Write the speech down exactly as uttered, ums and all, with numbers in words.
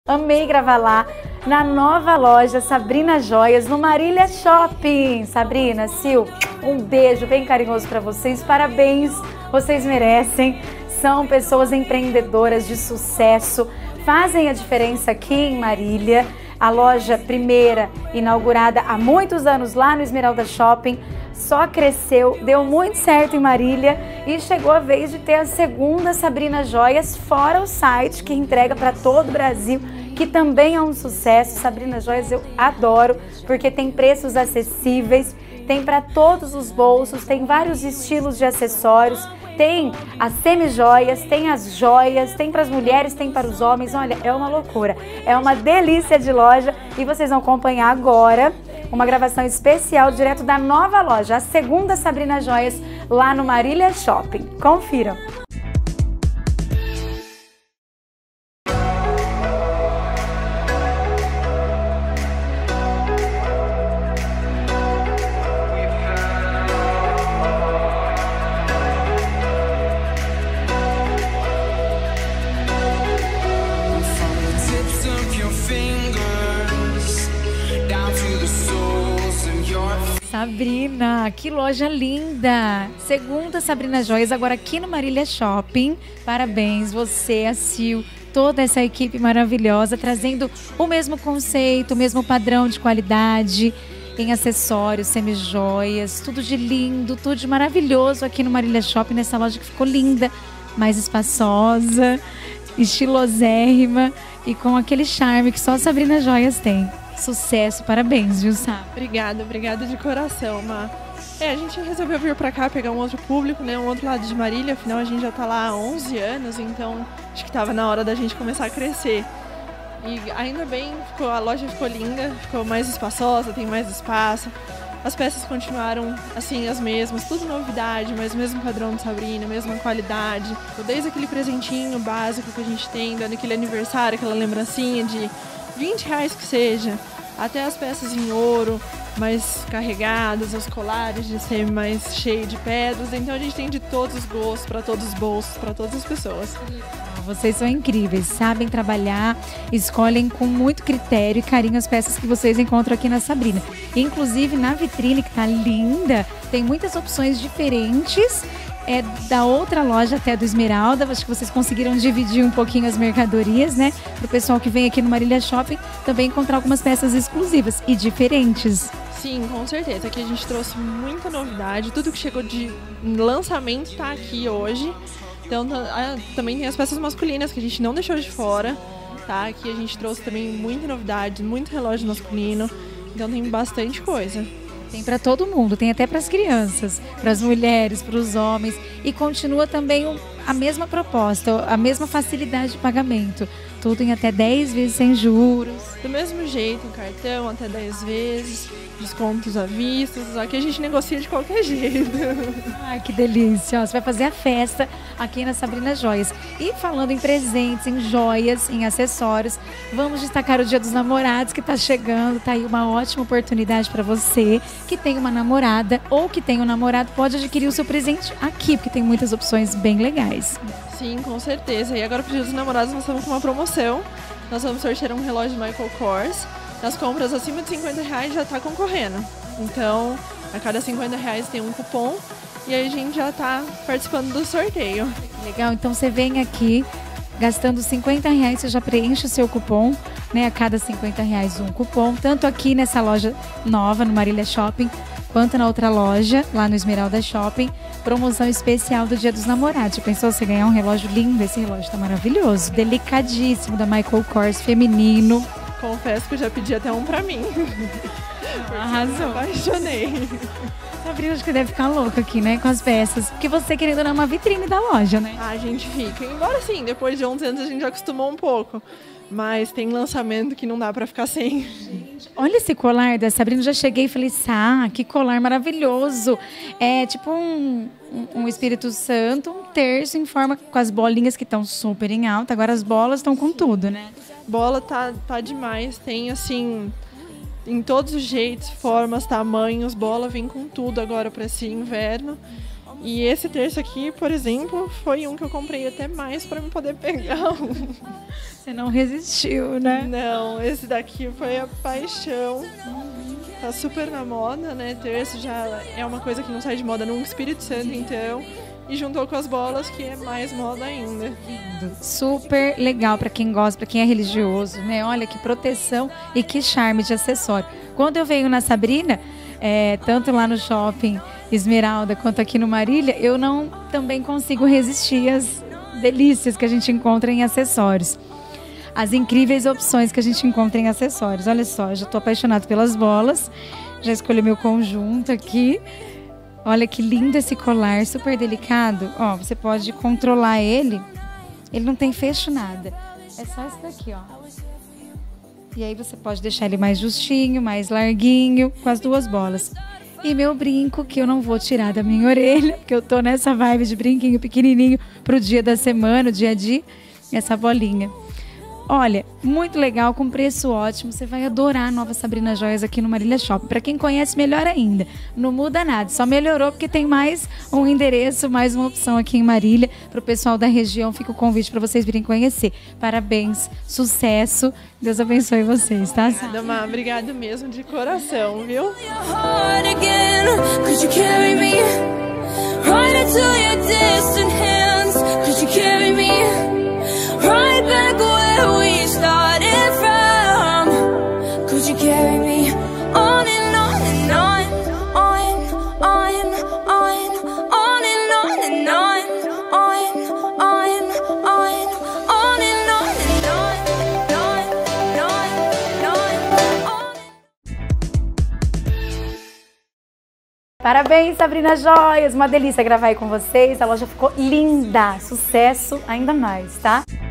Amei gravar lá na nova loja Sabrina Joias, no Marília Shopping. Sabrina, Sil, um beijo bem carinhoso para vocês. Parabéns, vocês merecem. São pessoas empreendedoras de sucesso, fazem a diferença aqui em Marília. A loja primeira, inaugurada há muitos anos lá no Esmeralda Shopping, só cresceu, deu muito certo em Marília e chegou a vez de ter a segunda Sabrina Joias, fora o site que entrega para todo o Brasil, que também é um sucesso. Sabrina Joias eu adoro, porque tem preços acessíveis, tem para todos os bolsos, tem vários estilos de acessórios, tem as semi-joias, tem as joias, tem para as mulheres, tem para os homens. Olha, é uma loucura, é uma delícia de loja e vocês vão acompanhar agora uma gravação especial direto da nova loja, a segunda Sabrina Joias, lá no Marília Shopping. Confiram! Sabrina, que loja linda! Segunda Sabrina Joias, agora aqui no Marília Shopping. Parabéns, você, a Sil, toda essa equipe maravilhosa, trazendo o mesmo conceito, o mesmo padrão de qualidade em acessórios, semi-joias, tudo de lindo, tudo de maravilhoso aqui no Marília Shopping, nessa loja que ficou linda, mais espaçosa, estilosérrima e com aquele charme que só a Sabrina Joias tem. Sucesso, parabéns, viu, Sá? Obrigada, obrigada de coração, Má. É, a gente resolveu vir pra cá pegar um outro público, né, um outro lado de Marília, afinal a gente já tá lá há onze anos, então acho que tava na hora da gente começar a crescer. E ainda bem, ficou, a loja ficou linda, ficou mais espaçosa, tem mais espaço. As peças continuaram, assim, as mesmas, tudo novidade, mas o mesmo padrão de Sabrina, mesma qualidade. Desde aquele presentinho básico que a gente tem, dando aquele aniversário, aquela lembrancinha de vinte reais que seja, até as peças em ouro, mais carregadas, os colares de ser mais cheio de pedras. Então a gente tem de todos os gostos, para todos os bolsos, para todas as pessoas. Vocês são incríveis, sabem trabalhar, escolhem com muito critério e carinho as peças que vocês encontram aqui na Sabrina. Inclusive na vitrine, que tá linda, tem muitas opções diferentes. É da outra loja até do Esmeralda, acho que vocês conseguiram dividir um pouquinho as mercadorias, né? Para o pessoal que vem aqui no Marília Shopping também encontrar algumas peças exclusivas e diferentes. Sim, com certeza. Aqui a gente trouxe muita novidade, tudo que chegou de lançamento está aqui hoje. Então também tem as peças masculinas que a gente não deixou de fora, tá? Aqui a gente trouxe também muita novidade, muito relógio masculino, então tem bastante coisa. Tem para todo mundo, tem até para as crianças, para as mulheres, para os homens. E continua também a mesma proposta, a mesma facilidade de pagamento. Tudo em até dez vezes sem juros. Do mesmo jeito, cartão até dez vezes, descontos à vista. Aqui a gente negocia de qualquer jeito. Ai, que delícia! Você vai fazer a festa aqui na Sabrina Joias. E falando em presentes, em joias, em acessórios, vamos destacar o Dia dos Namorados que está chegando. Tá aí uma ótima oportunidade para você que tem uma namorada ou que tem um namorado, pode adquirir o seu presente aqui, porque tem muitas opções bem legais. Sim, com certeza. E agora pro Dia dos Namorados nós estamos com uma promoção. Nós vamos sortear um relógio Michael Kors. Nas compras acima de cinquenta reais já está concorrendo. Então, a cada cinquenta reais tem um cupom e aí a gente já está participando do sorteio. Legal, então você vem aqui, gastando cinquenta reais, você já preenche o seu cupom, né? A cada cinquenta reais um cupom, tanto aqui nessa loja nova, no Marília Shopping, quanto na outra loja, lá no Esmeralda Shopping. Promoção especial do Dia dos Namorados. Já pensou você ganhar um relógio lindo? Esse relógio tá maravilhoso, delicadíssimo, da Michael Kors, feminino. Confesso que eu já pedi até um pra mim. Arrasou. Eu apaixonei. Sabrina, acho que deve ficar louca aqui, né, com as peças. Porque você querendo dar uma vitrine da loja, né? Ah, a gente fica. Embora sim, depois de onze anos a gente já acostumou um pouco. Mas tem lançamento que não dá pra ficar sem. Gente, olha esse colar da Sabrina. Eu já cheguei e falei, Sá, que colar maravilhoso. É tipo um, um, um Espírito Santo, um terço em forma com as bolinhas que estão super em alta. Agora as bolas estão com tudo, né? Bola tá, tá demais. Tem assim, em todos os jeitos, formas, tamanhos. Bola vem com tudo agora pra esse inverno. E esse terço aqui, por exemplo, foi um que eu comprei até mais para eu poder pegar um. Você não resistiu, né? Não, esse daqui foi a paixão. Tá super na moda, né? Terço já é uma coisa que não sai de moda no Espírito Santo, então. E juntou com as bolas, que é mais moda ainda. Super legal para quem gosta, para quem é religioso, né? Olha que proteção e que charme de acessório. Quando eu venho na Sabrina, é, tanto lá no shopping Esmeralda quanto aqui no Marília, eu não também consigo resistir às delícias que a gente encontra em acessórios. As incríveis opções que a gente encontra em acessórios. Olha só, eu já estou apaixonada pelas bolas, já escolhi meu conjunto aqui. Olha que lindo esse colar, super delicado. Ó, você pode controlar ele, ele não tem fecho nada. É só esse daqui, ó. E aí você pode deixar ele mais justinho, mais larguinho, com as duas bolas. E meu brinco, que eu não vou tirar da minha orelha, porque eu tô nessa vibe de brinquinho pequenininho pro dia da semana, o dia a dia, essa bolinha. Olha, muito legal, com preço ótimo. Você vai adorar a nova Sabrina Joias aqui no Marília Shopping. Para quem conhece, melhor ainda. Não muda nada, só melhorou porque tem mais um endereço, mais uma opção aqui em Marília. Para o pessoal da região, fica o convite para vocês virem conhecer. Parabéns, sucesso. Deus abençoe vocês, tá? Obrigada, Má. Obrigado mesmo, de coração, viu? Right back where we started from. Could you carry me on and on and on, on, on, on, on and on and on, on, on, on, on and on and on, on, on, on. Parabéns, Sabrina Joias! Uma delícia gravar aí com vocês. A loja ficou linda. Sucesso ainda mais, tá?